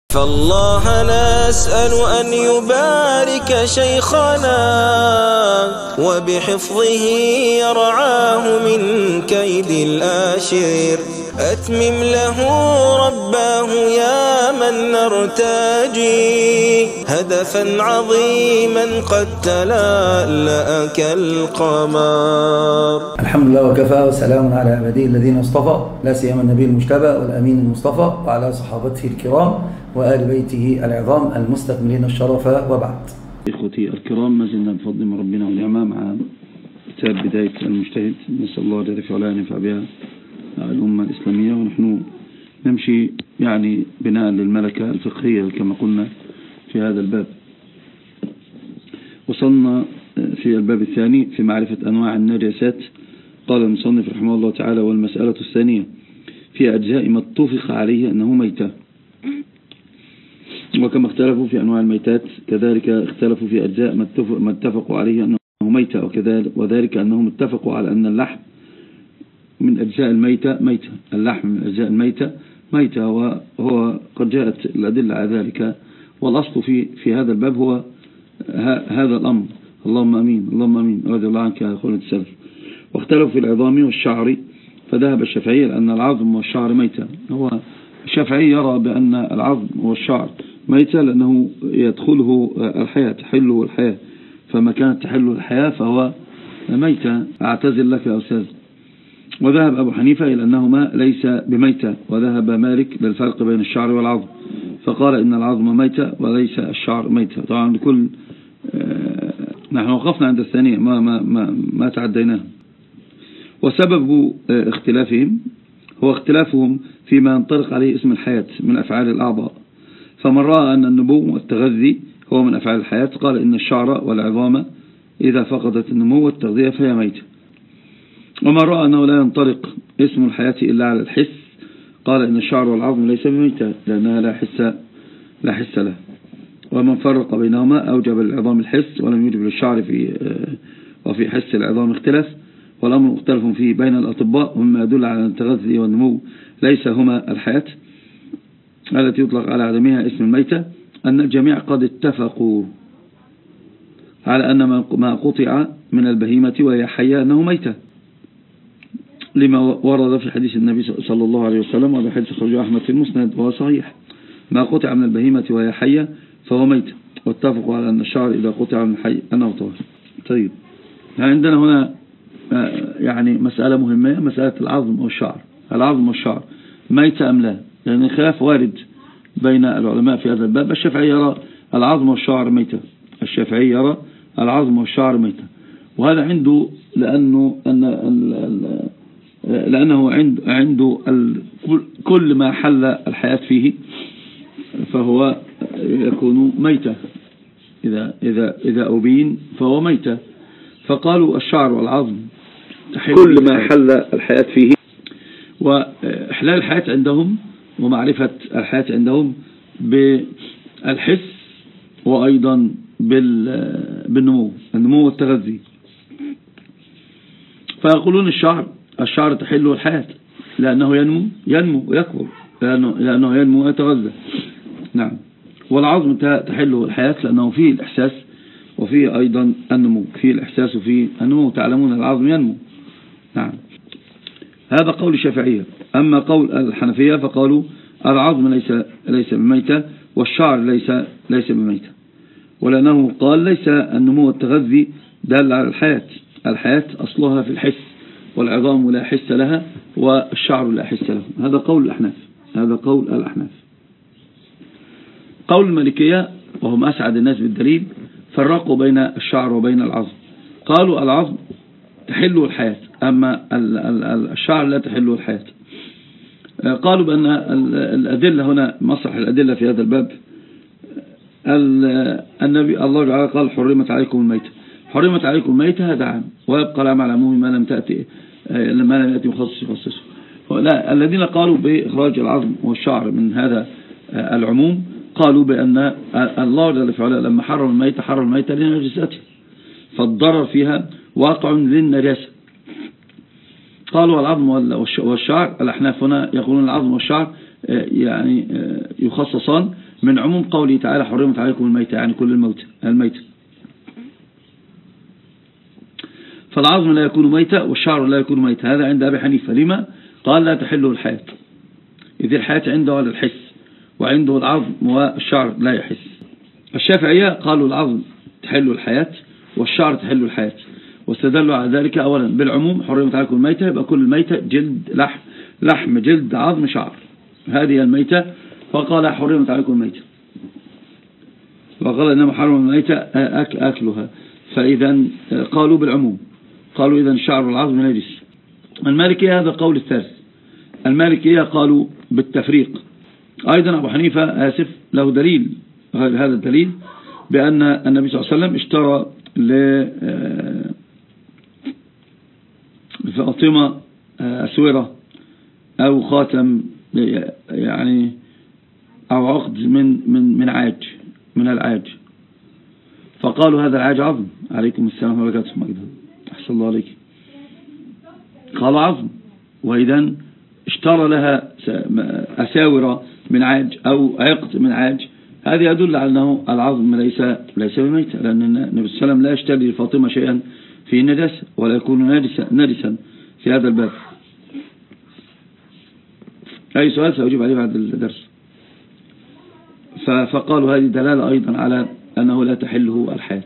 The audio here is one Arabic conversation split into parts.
فالله نسأل أن يبارك شيخنا وبحفظه يرعاه من كيد الآشر. أتمم له رباه يا من نرتجي هدفا عظيما قد تلألأ كالقمر. الحمد لله وكفى وسلام على عباده الذين اصطفى، لا سيما النبي المجتبى والأمين المصطفى وعلى صحابته الكرام وآل بيته العظام المستكملين الشرف، وبعد. إخوتي الكرام، ما زلنا بفضل من ربنا ونعمه مع كتاب بداية المجتهد. نسأل الله جل وعلا أن ينفع بها الأمة الإسلامية، ونحن نمشي يعني بناء للملكة الفقهية كما قلنا في هذا الباب. وصلنا في الباب الثاني في معرفة أنواع النجاسات. قال المصنف رحمه الله تعالى: والمسألة الثانية في أجزاء ما اتفق عليه أنه ميتة. وكما اختلفوا في أنواع الميتات كذلك اختلفوا في أجزاء ما اتفقوا عليه أنه ميتة، وذلك أنهم اتفقوا على أن اللحم من أجزاء الميتة ميتة. اللحم من أجزاء الميتة ميتة، وهو قد جاءت الأدلة على ذلك، والأصل في هذا الباب هو هذا الأمر. اللهم أمين اللهم أمين. رضي الله عنك يا أخوة السلف. واختلفوا في العظام والشعر، فذهب الشافعي أن العظم والشعر ميتة. هو الشافعي يرى بأن العظم والشعر ميتة لأنه يدخله الحياة، تحله الحياة، فما كانت تحله الحياة فهو ميتة. أعتذر لك يا أستاذ. وذهب أبو حنيفة إلى أنهما ليس بميتة، وذهب مالك بالفرق بين الشعر والعظم، فقال إن العظم ميتة وليس الشعر ميتة. طبعا بكل نحن وقفنا عند الثانية ما تعديناه. وسبب اختلافهم هو اختلافهم فيما ينطلق عليه اسم الحياة من أفعال الأعضاء. فمن رأى أن النمو والتغذي هو من أفعال الحياة قال إن الشعر والعظام إذا فقدت النمو والتغذية فهي ميتة. ومن رأى أنه لا ينطلق اسم الحياة إلا على الحس قال إن الشعر والعظم ليس بميتة لأنها لا حس له. ومن فرق بينهما أوجب العظام الحس ولم يوجب للشعر وفي حس العظام اختلاف، والأمر مختلف فيه بين الأطباء، ومما يدل على أن التغذي والنمو ليس هما الحياة التي يطلق على عدمها اسم الميتة أن الجميع قد اتفقوا على أن ما قطع من البهيمة وهي حية أنه ميتة، لما ورد في حديث النبي صلى الله عليه وسلم، وهذا حديث خرجه أحمد في المسند وهو صحيح: ما قطع من البهيمة وهي حية فهو ميتة. واتفقوا على أن الشعر إذا قطع من الحي أنه طاهر. طيب، عندنا هنا يعني مسألة مهمة، مسألة العظم والشعر. العظم والشعر ميتة أم لا؟ لأن الخلاف وارد بين العلماء في هذا الباب. الشافعي يرى العظم والشعر ميتة. الشافعي يرى العظم والشعر ميتة، وهذا عنده لأنه عنده كل ما حل الحياة فيه فهو يكون ميتة. إذا أبين فهو ميتة. فقالوا الشعر والعظم كل ما حل الحياة فيه، وإحلال الحياة عندهم ومعرفة الحياة عندهم بالحس وأيضا النمو والتغذي. فيقولون الشعر تحله الحياة لأنه ينمو ويكبر، لأنه ينمو ويتغذى. نعم. والعظم تحله الحياة لأنه فيه الإحساس وفيه أيضا النمو، فيه الإحساس وفيه النمو. تعلمون العظم ينمو. نعم. هذا قول الشافعية. أما قول الحنفية فقالوا العظم ليس بميتة والشعر ليس بميتة، ولأنه قال ليس النمو والتغذي دال على الحياة. الحياة أصلها في الحس، والعظام لا حس لها والشعر لا حس له. هذا قول الأحناف. قول المالكية وهم أسعد الناس بالدليل فرقوا بين الشعر وبين العظم. قالوا العظم تحله الحياة، أما الشعر لا تحله الحياة. قالوا بأن الأدلة هنا، مصرح الأدلة في هذا الباب، النبي الله تعالى قال حرمت عليكم الميتة. حرمت عليكم الميتة هذا عام، ويبقى العام على العموم ما لم يأتي مخصص. الذين قالوا بإخراج العظم والشعر من هذا العموم قالوا بأن الله جل وعلا لما حرم الميتة لنجاسته، فالضرر فيها واقع للنجاسة. قالوا العظم والشعر. الأحناف هنا يقولون العظم والشعر يعني يخصصان من عموم قوله تعالى حرمت عليكم الميتة، يعني كل الميتة. فالعظم لا يكون ميتة والشعر لا يكون ميتة، هذا عند أبي حنيفة. لما؟ قال لا تحله الحياة، إذ الحياة عنده على الحس، وعنده العظم والشعر لا يحس. الشافعية قالوا العظم تحل الحياة والشعر تحل الحياة، واستدلوا على ذلك أولا بالعموم حرمت عليكم الميتة، يبقى كل الميتة جلد لحم جلد عظم شعر، هذه الميتة. فقال حرمت عليكم الميتة، وقال إنما حرم الميتة أكلها. فإذا قالوا بالعموم، قالوا إذا الشعر والعظم نجس. المالكية هذا القول الثالث، المالكية قالوا بالتفريق. أيضا أبو حنيفة له دليل غير هذا الدليل، بأن النبي صلى الله عليه وسلم اشترى لفاطمة أسورة أو خاتم، يعني أو عقد من عاج، من العاج، فقالوا هذا العاج عظم. عليكم السلام وبركاته مجد، أحسن الله عليك. قالوا عظم، وإذا اشترى لها أساور من عاج أو عقد من عاج، هذا يدل على أنه العظم ليس بميتة، لأن النبي صلى الله عليه وسلم لا يشتري لفاطمة شيئا فيه نجاسة ولا يكون نجسا في هذا الباب. أي سؤال سأجيب عليه بعد الدرس. فقالوا هذه دلالة أيضا على أنه لا تحله الحياة.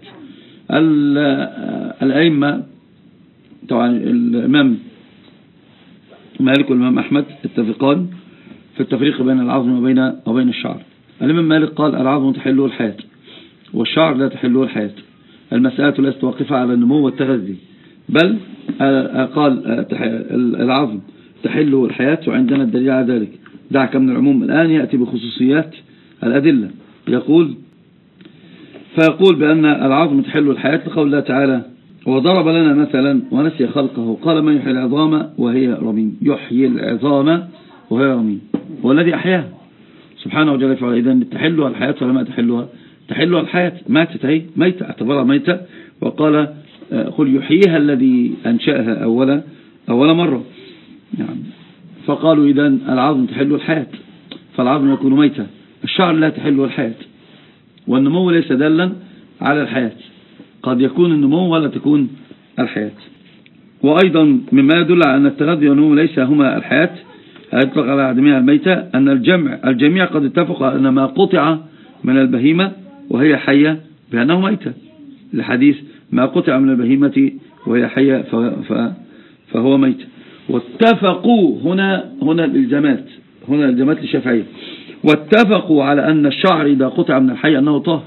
الأئمة طبعا الإمام مالك والإمام أحمد اتفقان في التفريق بين العظم وبين الشعر. الإمام مالك قال العظم تحله الحياة والشعر لا تحله الحياة، المسألة ليست واقفة على النمو والتغذي، بل قال العظم تحله الحياة، وعندنا الدليل على ذلك. دعك من العموم، الآن يأتي بخصوصيات الأدلة. فيقول بأن العظم تحل الحياة لقول الله تعالى وضرب لنا مثلا ونسي خلقه قال من يحيي العظام وهي رميم. يحيي العظام وهي رميم، والذي أحياها سبحانه وجل فعلا. إذا تحلها الحياة ولا ما تحلها؟ تحلها الحياة، ماتت هي ميتة، اعتبرها ميتة، وقال قل يحييها الذي أنشأها أول مرة. يعني فقالوا إذا العظم تحل الحياة، فالعظم يكون ميتة. الشعر لا تحل الحياة، والنمو ليس دالا على الحياة، قد يكون النمو ولا تكون الحياة. وأيضا مما يدل على أن التغذي والنمو ليس هما الحياة، يطلق على عدمها الميتة، أن الجميع قد اتفق على أن ما قطع من البهيمة وهي حية بأنه ميتة، الحديث ما قطع من البهيمة وهي حية فهو ميتة. واتفقوا هنا الإلزامات للشافعية، واتفقوا على أن الشعر إذا قطع من الحي أنه طاهر،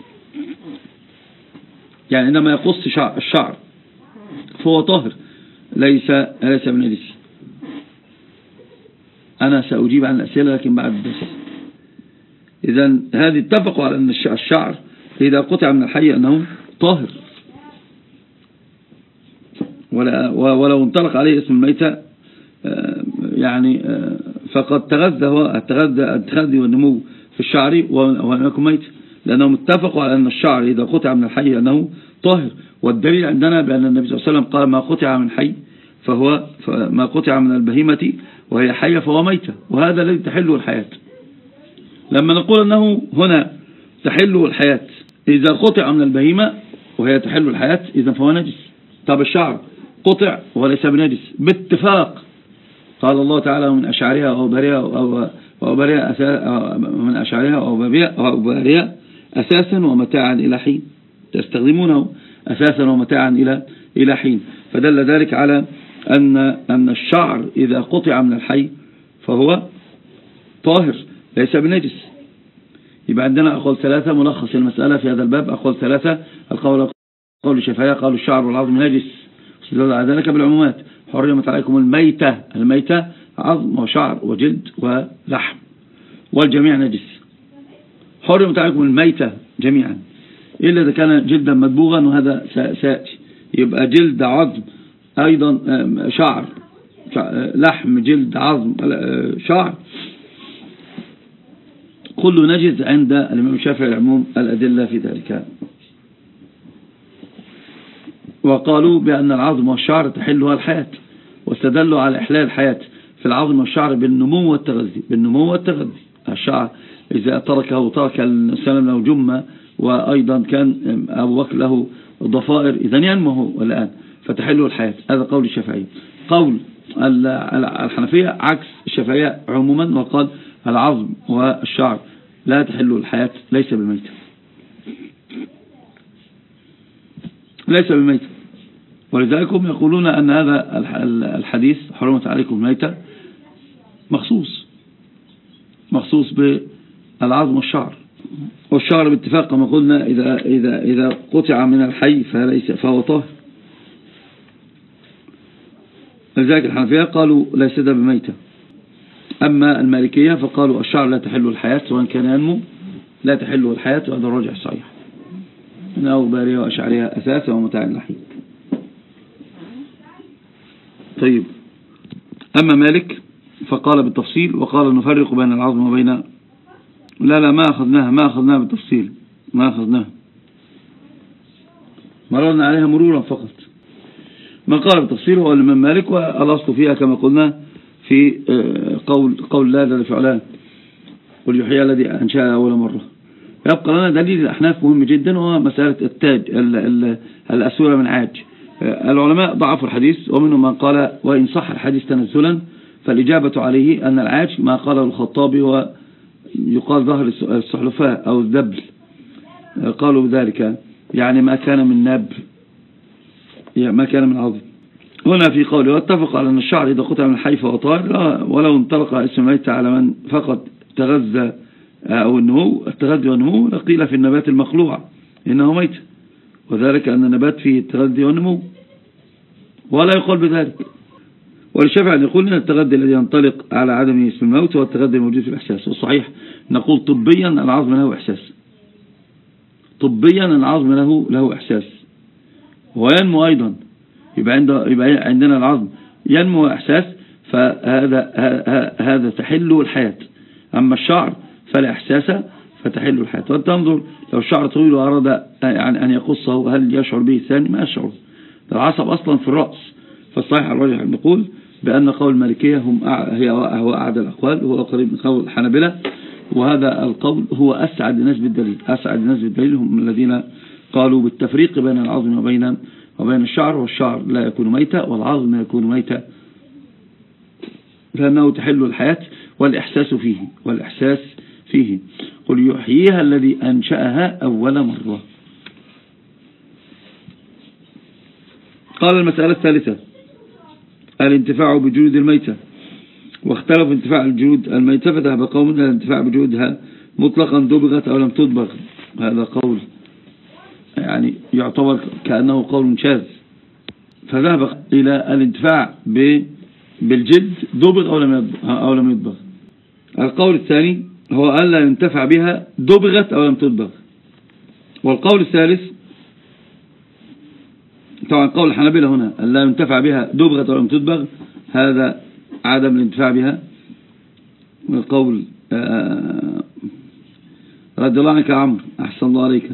يعني إنما يقص الشعر فهو طاهر ليس بنجس. أنا سأجيب عن الأسئلة لكن بعد الدرس. إذن هذه اتفقوا على أن الشعر إذا قطع من الحي أنه طاهر، ولو انطلق عليه اسم الميتة يعني فقد التغذي والنمو في الشعر وأن يكون ميت، لأنهم اتفقوا على أن الشعر إذا قطع من الحي أنه طاهر. والدليل عندنا بأن النبي صلى الله عليه وسلم قال ما قطع من حي ما قطع من البهيمة وهي حية فهو ميتة، وهذا الذي تحله الحياة. لما نقول أنه هنا تحله الحياة إذا قطع من البهيمة وهي تحل الحياة، إذا فهو نجس. طب الشعر قطع وليس بنجس باتفاق، قال الله تعالى من أشعرها أو بارها أساسا ومتاعا إلى حين، تستخدمونه أساسا ومتاعا إلى حين. فدل ذلك على أن الشعر إذا قطع من الحي فهو طاهر ليس بنجس. يبقى عندنا أقوال ثلاثة، ملخص المسألة في هذا الباب أقوال ثلاثة. قول الشافعية قالوا الشعر والعظم نجس، استدلوا على ذلك بالعمومات. حرمت عليكم الميتة عظم وشعر وجلد ولحم، والجميع نجس. حرمت عليكم الميتة جميعا إلا إذا كان جلدا مدبوغا، وهذا سيأتي. يبقى جلد عظم أيضا شعر لحم جلد عظم شعر كله نجس عند الإمام الشافعي العموم الأدلة في ذلك. وقالوا بأن العظم والشعر تحلها الحياة، واستدلوا على إحلال الحياة في العظم والشعر بالنمو والتغذي. الشعر إذا تركه ترك السلام له جمة، وأيضا كان أبو بكر له ضفائر، إذا ينمو الآن فتحله الحياة. هذا قول الشافعية. قول الحنفية عكس الشافعية عموما، وقال العظم والشعر لا تحل الحياة، ليس بميتة، ليس بميتة. ولذلك هم يقولون أن هذا الحديث حرمت عليكم الميتة مخصوص بالعظم والشعر. والشعر باتفاق كما قلنا إذا قطع من الحي فهو طاهر. لذلك الحنفية قالوا ليس ده بميتة. أما المالكية فقالوا الشعر لا تحل الحياة سواء كان ينمو، لا تحل الحياة، وهذا الراجح الصحيح من أوبارية وأشعرية أساسا ومتاع اللحيم. طيب، أما مالك فقال بالتفصيل، وقال نفرق بين العظم وبين لا ما أخذناها بالتفصيل، ما أخذناها، مررنا عليها مرورا فقط. ما قال بالتفصيل هو الإمام مالك، والأصل فيها كما قلنا في قول لا ده فعلان قل يحيى الذي أنشأ أول مرة. يبقى لنا دليل الأحناف مهم جدا، وهو مسألة التاج الأسورة من عاج. العلماء ضعفوا الحديث، ومنهم من قال وإن صح الحديث تنزلا فالإجابة عليه أن العاج ما قاله الخطابي هو يقال ظهر السحلفاء أو الذبل، قالوا بذلك يعني ما كان من ناب، ما كان من عظم. هنا في قوله واتفق على أن الشعر إذا قطع من الحي فهو طاهر، ولو انطلق اسم الميت على من فقط تغذى أو النمو، التغذي والنمو لقيل في النبات المخلوع إنه ميت، وذلك أن النبات فيه التغذي والنمو ولا يقال بذلك. والشافعي أن يقول إن التغذي الذي ينطلق على عدم اسم الموت هو التغذي الموجود في الإحساس. والصحيح نقول طبيا العظم له إحساس، طبيا العظم له إحساس وينمو أيضا، يبقى عندنا العظم ينمو إحساس، فهذا تحل الحياة. أما الشعر فلا إحساس فتحل الحياة. وتنظر لو الشعر طويل وأراد يعني أن يقصه هل يشعر به الثاني؟ ما يشعر، العصب أصلا في الرأس. فالصحيح الراجح نقول بأن قول المالكية هو أعدى الأقوال، وهو قريب من قول الحنابلة، وهذا القول هو أسعد الناس بالدليل. أسعد الناس بالدليل هم الذين قالوا بالتفريق بين العظم وبين الشعر، والشعر لا يكون ميتا والعظم لا يكون ميتا، لأنه تحل الحياة والإحساس فيه. قل يحييها الذي أنشأها أول مرة. قال المسألة الثالثة الانتفاع بجلود الميتة، واختلف انتفاع الجلود الميتة، فذهب قوم إلى الانتفاع بجلودها مطلقا دبغت أو لم تدبغ. هذا قول يعني يعتبر كأنه قول شاذ، فذهب إلى الانتفاع بالجلد دبغ أو لم يدبغ. القول الثاني هو ألا ينتفع بها دبغت أو لم تدبغ. والقول الثالث طبعا قول الحنابلة هنا ألا ينتفع بها دبغت أو لم تدبغ، هذا عدم الانتفاع بها. والقول رضي الله عنك يا عمرو، أحسن الله عليك،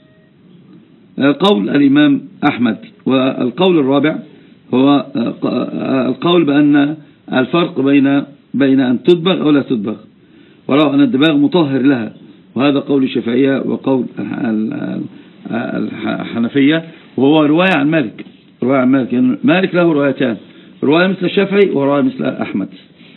قول الإمام أحمد. والقول الرابع هو القول بأن الفرق بين أن تدبغ أو لا تدبغ، ورأوا أن الدباغ مطهر لها، وهذا قول الشافعية وقول الحنفية، وهو رواية عن مالك. يعني مالك له روايتان، رواية مثل الشافعي ورواية مثل أحمد.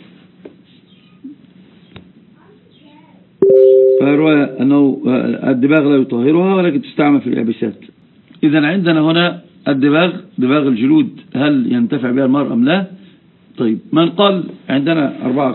فرواية أنه الدباغ لا يطهرها ولكن تستعمل في اليابسات. إذن عندنا هنا الدباغ، دباغ الجلود، هل ينتفع بها المرء أم لا؟ طيب، من قال عندنا أربعة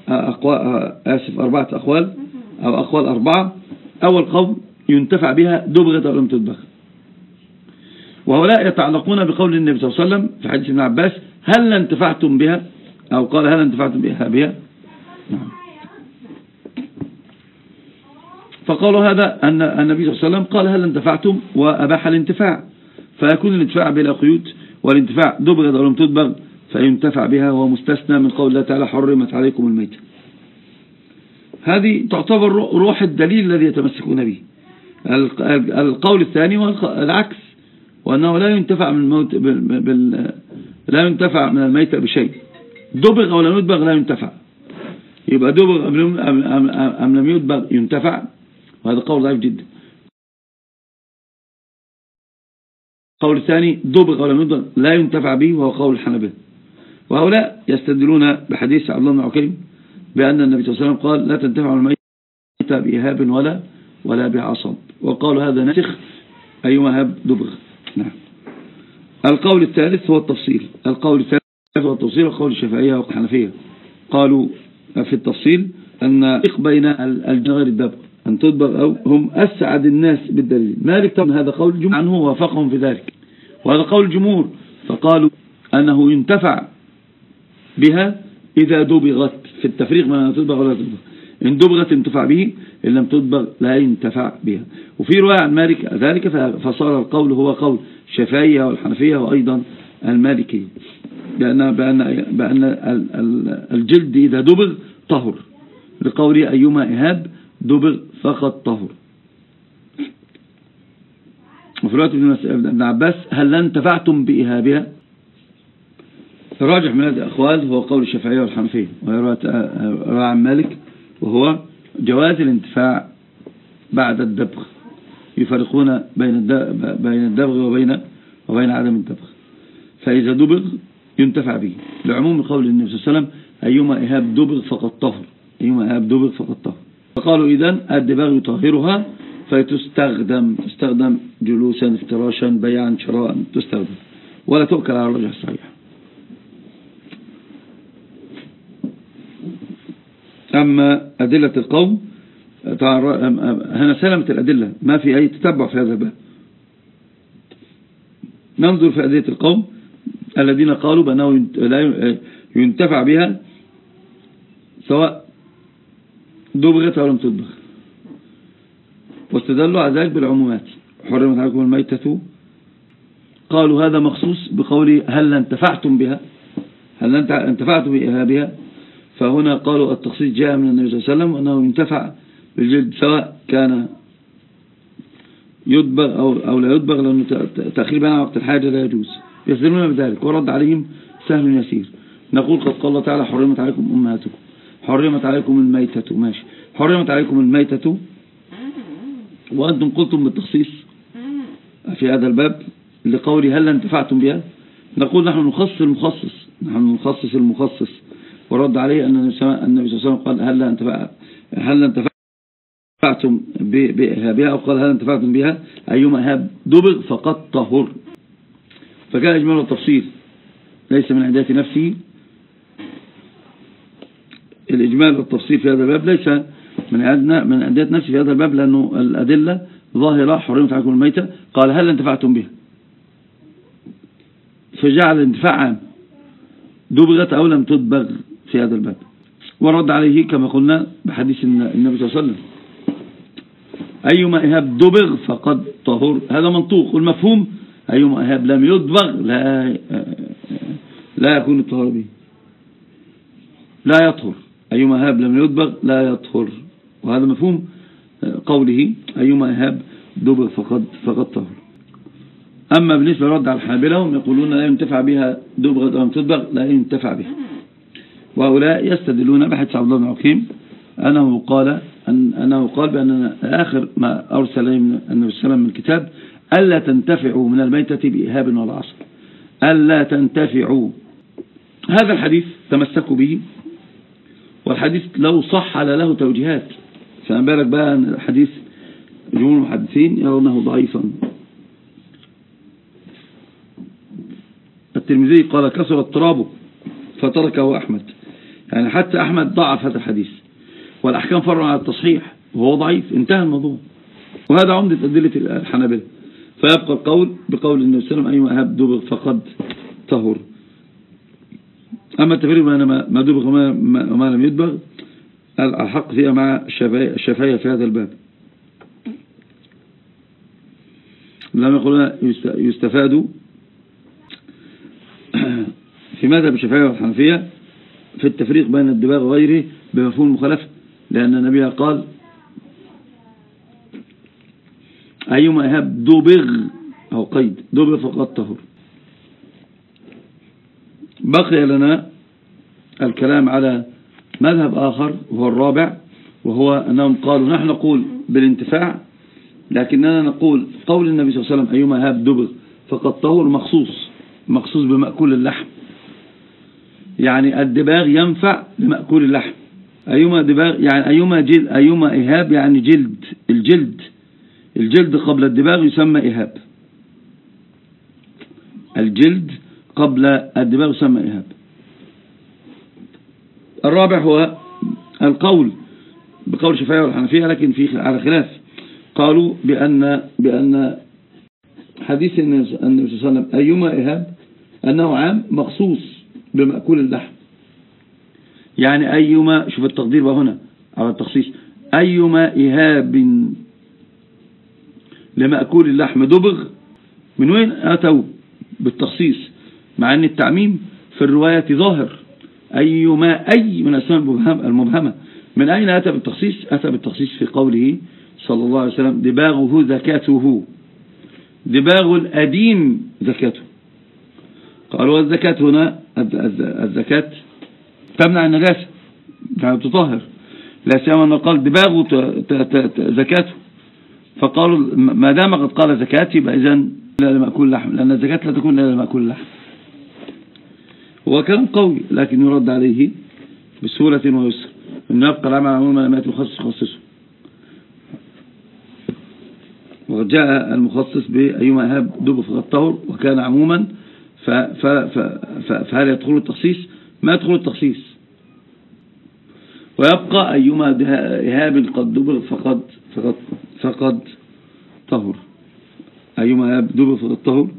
أقوال أو أقوال أربعة. أول قول ينتفع بها دبغة أو لم تدبغ، وهؤلاء يتعلقون بقول النبي صلى الله عليه وسلم في حديث ابن عباس هل انتفعتم بها، أو قال هل انتفعتم بها. نعم. فقالوا هذا أن النبي صلى الله عليه وسلم قال هل انتفعتم وأباح الانتفاع، فيكون الانتفاع بلا قيود، والانتفاع دبغة أو لم تدبغ فينتفع بها، وهو مستثنى من قول الله تعالى حرمت عليكم الميتة. هذه تعتبر روح الدليل الذي يتمسكون به. القول الثاني هو العكس، وأنه لا ينتفع من الموت لا ينتفع من الميتة بشيء، دبغ أو لم يدبغ لا ينتفع. يبقى دبغ أم لم يدبغ ينتفع، وهذا قول ضعيف جدا. قول الثاني دبغ ولم يدبغ لا ينتفع به، وهو قول الحنابلة. وهؤلاء يستدلون بحديث عبد الله بن عكيم بأن النبي صلى الله عليه وسلم قال لا تنتفع الميت بإهاب ولا بعصب، وقالوا هذا نسخ أيما هاب دبغ. نعم. القول الثالث هو التفصيل. وقول الشافعية والحنفية قالوا في التفصيل أن بين الجغر الدبغ أن تدبغ أو هم أسعد الناس بالدليل. مالك طبعا هذا قول الجمهور عنه ووافقهم في ذلك، وهذا قول الجمهور، فقالوا أنه ينتفع بها إذا دبغت، في التفريق ما تدبغ ولا تدبغ. إن دبغت ينتفع به، إن لم تدبغ لا ينتفع بها. وفي رواية عن مالك ذلك، فصار القول هو قول الشافعية والحنفية وأيضا المالكية، بأن الجلد إذا دبغ طهر، لقول أيما إهاب دبغ فقط طهر. وفي رواية ابن عباس هل انتفعتم بإهابها؟ الراجح من هذه الأقوال هو قول الشافعية والحنفية، ويروى عن مالك وهو جواز الانتفاع بعد الدبغ، يفرقون بين الدبغ وبين عدم الدبغ. فإذا دبغ ينتفع به، لعموم قول النبي صلى الله عليه وسلم أيما إهاب دبغ فقط طهر، أيما إهاب دبغ فقط طهر. فقالوا إذن الدباغ يطهرها، تستخدم جلوسا افتراشا بيعا شراء، تستخدم ولا تؤكل على الرجح الصحيح. أما أدلة القوم هنا سلمة الأدلة، ما في أي تتبع في هذا الباب. ننظر في أدلة القوم الذين قالوا بأنه لا ينتفع بها سواء دبغت أو لم تدبغ، واستدلوا على ذلك بالعمومات. حرمت عليكم الميتة، قالوا هذا مخصوص بقول هل انتفعتم بها، هل انتفعتم بها، فهنا قالوا التخصيص جاء من النبي صلى الله عليه وسلم وأنه ينتفع بالجلد سواء كان يدبغ أو لا يدبغ، لأنه تأخير بين وقت الحاجة لا يجوز. يستدلون بذلك، ورد عليهم سهل يسير. نقول قد قال الله تعالى حرمت عليكم أمهاتكم، حرمت عليكم الميتة، ماشي، حرمت عليكم الميتة، وأنتم قلتم بالتخصيص في هذا الباب لقول هل انتفعتم بها. نقول نحن نخصص المخصص، ورد عليه أن النبي صلى الله عليه وسلم قال هل انتفعتم بها، أو قال هل انتفعتم بها أيما هاب دبغ فقد طهر. فكان إجمال التفصيل ليس من عداية نفسه، الإجمال والتفصيل في هذا الباب ليس من عداية نفسه في هذا الباب، لأنه الأدلة ظاهرة. حرمت عليكم الميتة، قال هل انتفعتم بها، فجعل الانتفاع عام، دبغت أو لم تدبغ في هذا الباب. ورد عليه كما قلنا بحديث النبي صلى الله عليه وسلم أيما إهاب دبغ فقد طهر، هذا منطوق. والمفهوم أيما إهاب لم يدبغ لا يكون الطهر به، لا يطهر. أيما إهاب لم يدبغ لا يطهر، وهذا مفهوم قوله أيما إهاب دبغ فقد طهر. أما بالنسبة لرد على الحنابلة هم يقولون لا ينتفع بها دبغة أو لم تدبغ، لا ينتفع بها. وهؤلاء يستدلون بحديث عبد الله بن عكيم أنه قال بأن آخر ما أرسل إليه النبي صلى الله عليه وسلم من الكتاب ألا تنتفعوا من الميتة بإهاب ولا عصر، ألا تنتفعوا. هذا الحديث تمسكوا به، والحديث لو صح له توجيهات، فما بالك بقى أن الحديث جمهور المحدثين يرونه ضعيفا. الترمذي قال كسر اضطرابه فتركه أحمد، يعني حتى أحمد ضعف هذا الحديث، والأحكام فرع على التصحيح وهو ضعيف، انتهى الموضوع. وهذا عمدة أدلة الحنابلة. فيبقى القول بقول النبي صلى الله عليه وسلم أيما أهاب دبغ فقد طهر. أما التفريق بين ما دبغ وما لم يدبغ الحق فيها مع الشافعية في هذا الباب. لما يقولون يستفاد في مذهب الشافعية والحنفية في التفريق بين الدباغ وغيره بمفهوم المخالفة، لأن النبي قال أيما إهاب دبغ أو قيد دبغ فقد طهر. بقي لنا الكلام على مذهب آخر وهو الرابع، وهو أنهم قالوا نحن نقول بالانتفاع، لكننا نقول قول النبي صلى الله عليه وسلم أيما هاب دبغ فقد طهر مخصوص بمأكول اللحم، يعني الدباغ ينفع لمأكول اللحم. أيما دباغ يعني أيما إهاب يعني الجلد قبل الدباغ يسمى إهاب، الجلد قبل الدباغ يسمى إهاب. الرابع هو القول بقول الشافعية والحنفية، لكن في على خلاف، قالوا بأن حديث النبي صلى الله عليه وسلم أيما إهاب أنه عام مخصوص بمأكول اللحم، يعني أيما، شوف التقدير بقى هنا على التخصيص، أيما إهاب لمأكول اللحم دبغ، من وين أتوا بالتخصيص مع أن التعميم في الرواية ظاهر؟ أيما أي من أسماء المبهمة، من أين أتى بالتخصيص؟ أتى بالتخصيص في قوله صلى الله عليه وسلم دباغه زكاته، دباغ الأديم زكاته. قالوا الزكاة هنا الزكاة تمنع النجاسة يعني تطهر، لا سيما أنه قال دباغه زكاته، فقالوا ما دام قد قال زكاة يبقى إذن لا لمأكول اللحم، لأن الزكاة لا تكون إلا لمأكول اللحم. هو كلام قوي لكن يرد عليه بسهولة ويسر، إنه يبقى العمل عموما ما يخصصه. وجاء المخصص بأيما إهاب دبغ فقد طهر وكان عموما، فهل يدخل التخصيص؟ ما يدخل التخصيص. ويبقى أيما إهاب قد دبغ فقد طهر، أيما إهاب دبغ فقد طهر.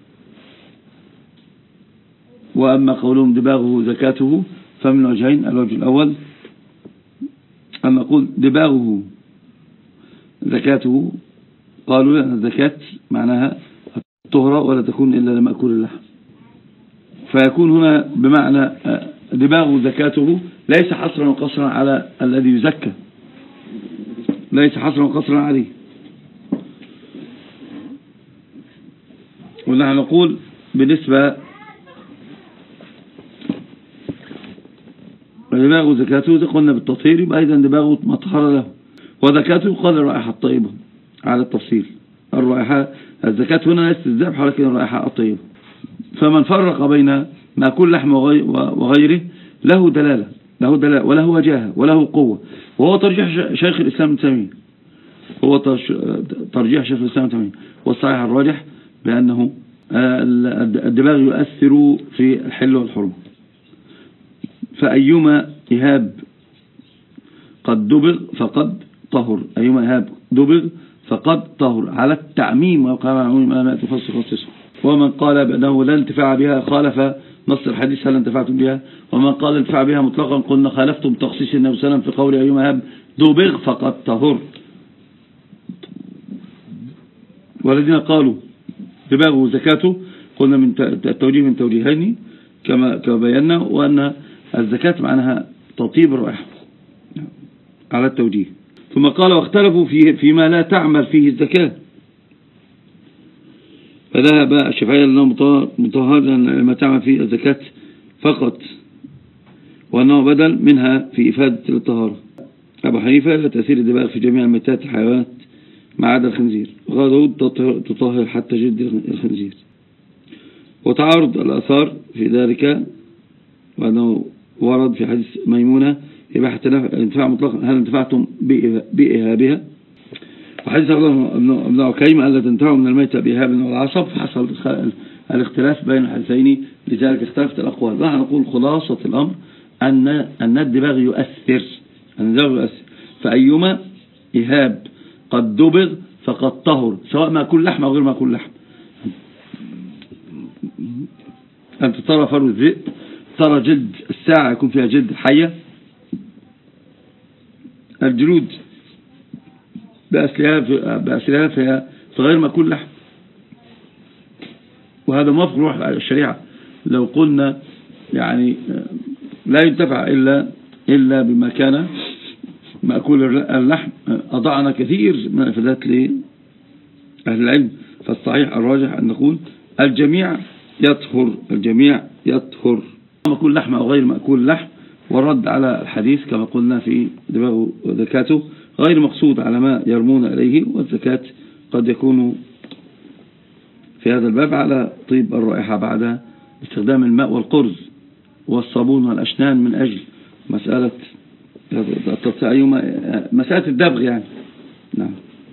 وأما قولهم دباغه زكاته فمن وجهين، الوجه الأول أن نقول دباغه زكاته، قالوا لأن الزكاة معناها الطهرة ولا تكون إلا لمأكول اللحم، فيكون هنا بمعنى دباغه زكاته ليس حصرا وقصرا على الذي يزكى، ليس حصرا وقصرا عليه. ونحن نقول بالنسبة دباغه زكاته قلنا بالتطهير، يبقى أيضا دباغه مطهر له، وزكاته قال الرائحة الطيبة على التفصيل. الرائحة الزكاة هنا ليست الذبح ولكن الرائحة الطيبة. فمن فرق بين مأكول لحم وغيره له دلالة وله وجاهة وله قوة، وهو ترجيح شيخ الإسلام ابن تيمية، هو ترجيح شيخ الإسلام ابن تيمية. والصحيح الراجح بأنه الدباغ يؤثر في الحل والحرم. فأيما إهاب قد دبغ فقد طهر، أيما إهاب دبغ فقد طهر على التعميم، وقال عموم ما تخصصه. ومن قال بأنه لا انتفاع بها خالف نص الحديث هل انتفعتم بها، ومن قال انتفاع بها مطلقا قلنا خالفتم تخصيص النبي صلى الله عليه وسلم في قول أيما إهاب دبغ فقد طهر. والذين قالوا دباغه زكاته قلنا من التوجيه من توجيهين كما بينا، وأن الزكاة معناها تطيب الرائحة على التوجيه. ثم قال واختلفوا فيما لا تعمل فيه الزكاة، فذهب الشافعية لأنه مطهر لما تعمل فيه الزكاة فقط، وأنه بدل منها في إفادة الطهارة. أبو حنيفة لتأثير الدباغ في جميع الميتات الحيوانات ما عدا الخنزير، وقال داود تطهر حتى جلد الخنزير. وتعارض الآثار في ذلك، وأنه ورد في حديث ميمونة إباحة الانتفاع مطلقا هل انتفعتم بإهابها، وحديث ابن عكيم ألا تنتفعوا من الميتة بإهاب والعصب، فحصل الاختلاف بين الحديثين، لذلك اختلفت الأقوال. نحن نقول خلاصة الأمر أن الدباغ يؤثر، فأيما إهاب قد دبغ فقد طهر، سواء مأكول لحم أو غير مأكول لحم. أنت ترى فرو الذئب، ترى جلد الساعة يكون فيها جلد حية، الجلود بأسلها فيها غير مأكول لحم، وهذا موافق روح الشريعة. لو قلنا يعني لا ينتفع إلا بما كان مأكول اللحم أضعنا كثير من الإفادات لأهل العلم. فالصحيح الراجح أن نقول الجميع يطهر، مأكول لحم أو غير مأكول لحم، والرد على الحديث كما قلنا في دماغ زكاته غير مقصود على ما يرمون إليه، والزكاة قد يكون في هذا الباب على طيب الرائحة بعد استخدام الماء والقرز والصابون والأشنان من أجل مسألة مسألة الدبغ يعني. نعم.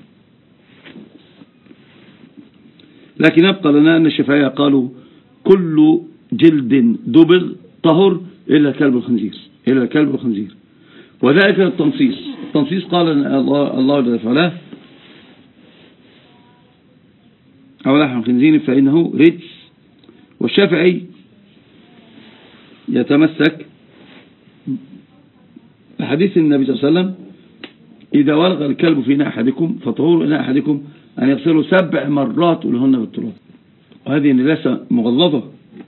لكن يبقى لنا أن الشافعية قالوا كل جلد دبغ طهر إلا كلب الخنزير، إلا كلب الخنزير، وذلك التنصيص. التنصيص قال الله جل وعلا أو لحم خنزير فإنه رجس. والشافعي يتمسك بحديث النبي صلى الله عليه وسلم إذا ولغ الكلب في إناء أحدكم فطهور إناء أحدكم أن يغسله 7 مرات ولهن بالتراب، وهذه نجاسة مغلظة.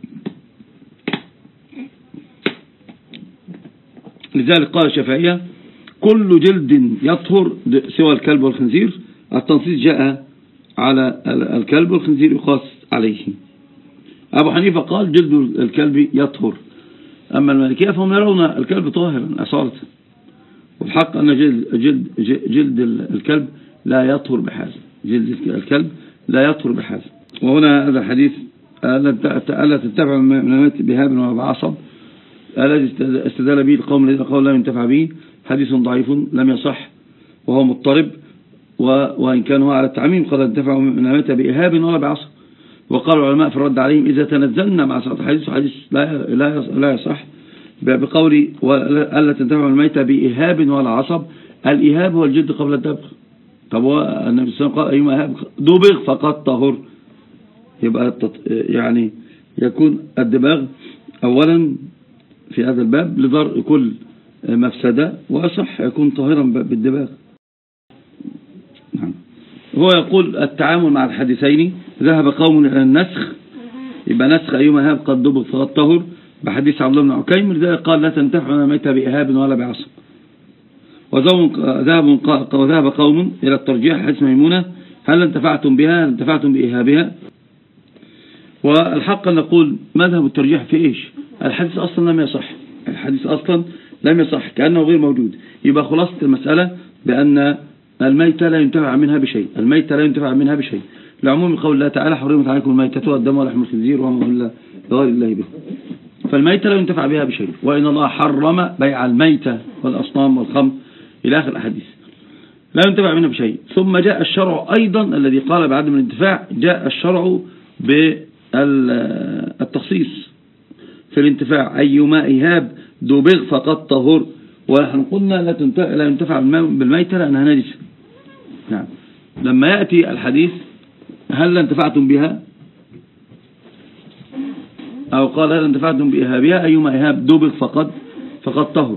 لذلك قال الشافعية كل جلد يطهر سوى الكلب والخنزير. التنصيص جاء على الكلب والخنزير يقاس عليه. أبو حنيفة قال جلد الكلب يطهر. أما المالكية فهم يرون الكلب طاهرا أصالة، والحق أن جلد الكلب لا يطهر بحاجة، جلد الكلب لا يطهر بحاجة. وهنا هذا الحديث ألا تتبع من بهاب وبعصب الذي استدل به القوم الذين قالوا لا ينتفع به حديث ضعيف لم يصح وهو مضطرب، وإن كان هو على التعميم قد انتفع من مات بإهاب ولا بعصب. وقال العلماء في الرد عليهم إذا تنزلنا مع صلاة الحديث حديث لا يصح بقول ألا تنتفع من الميت بإهاب ولا عصب. الإهاب هو الجلد قبل الدبغ. طب النبي صلى الله عليه وسلم قال أيما إهاب دبغ فقد طهر، يبقى يعني يكون الدباغ أولا في هذا الباب لضرء كل مفسدة، وأصح يكون طاهرا بالدباغ. نعم. هو يقول التعامل مع الحديثين ذهب قوم إلى النسخ، يبقى نسخ أيما إهاب قد دبغ فقد طهر بحديث عبد الله بن عكيم، لذلك قال لا تنتفع من الميت بإهاب ولا بعصب. وذهب قوم إلى الترجيح حديث ميمونة هل انتفعتم بها؟ انتفعتم بإهابها؟ والحق أن نقول مذهب الترجيح في إيش؟ الحديث أصلا لم يصح، الحديث أصلا لم يصح كأنه غير موجود. يبقى خلاصة المسألة بأن الميتة لا ينتفع منها بشيء، الميتة لا ينتفع منها بشيء لعموم قول الله تعالى حرمت عليكم الميتة والدم ولحم الخنزير وما أهل لغير الله به. فالميتة لا ينتفع بها بشيء، وإن الله حرم بيع الميتة والأصنام والخمر إلى آخر الحديث لا ينتفع منها بشيء. ثم جاء الشرع أيضا الذي قال بعدم الانتفاع، جاء الشرع بالتخصيص في الانتفاع أيما إهاب دبغ فقد طهر. ونحن قلنا لا ينتفع بالميتة لأنها نجسة. نعم. لما يأتي الحديث هل انتفعتم بها أو قال هل انتفعتم بإهابها أيما إهاب دبغ فقد طهر،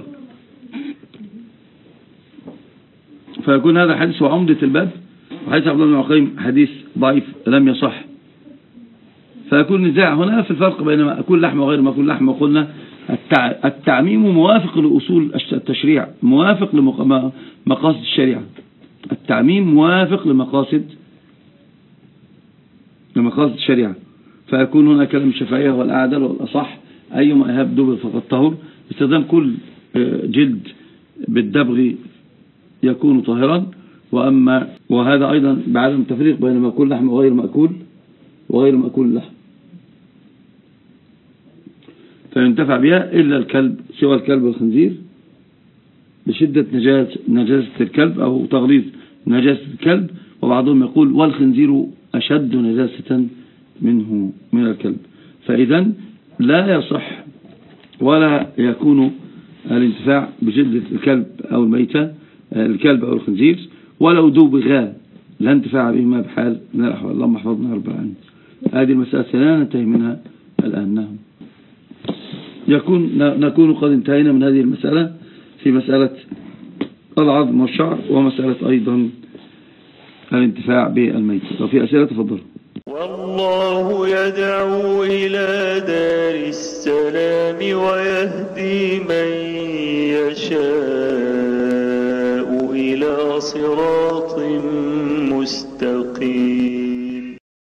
فيكون هذا الحديث هو عمدة الباب. وحديث عبد الله بن عقيم حديث ضعيف لم يصح، فيكون نزاع هنا في الفرق بين مأكول لحم وغير مأكول لحم. وقلنا التعميم موافق لأصول التشريع، موافق لمقاصد الشريعة. التعميم موافق لمقاصد الشريعة، فيكون هنا كلام الشافعية والأعدل والأصح أيما إهاب دبغ فقد طهر، استخدام كل جلد بالدبغ يكون طاهرا. وهذا أيضا بعدم التفريق بين مأكول لحم وغير مأكول اللحم، فينتفع بها إلا الكلب سوى الكلب والخنزير بشدة نجاسة الكلب أو تغليظ نجاسة الكلب. وبعضهم يقول والخنزير أشد نجاسة منه من الكلب. فإذا لا يصح ولا يكون الانتفاع بجلد الكلب أو الميتة، الكلب أو الخنزير، ولو دبغا لا انتفاع بهما بحال من الأحوال. اللهم احفظنا رب العالمين. هذه المسألة لا ننتهي منها الآن. نعم. نكون قد انتهينا من هذه المسألة في مسألة العظم والشعر ومسألة أيضا الانتفاع بالميت. وفي أسئلة تفضل. والله يدعو إلى دار السلام ويهدي من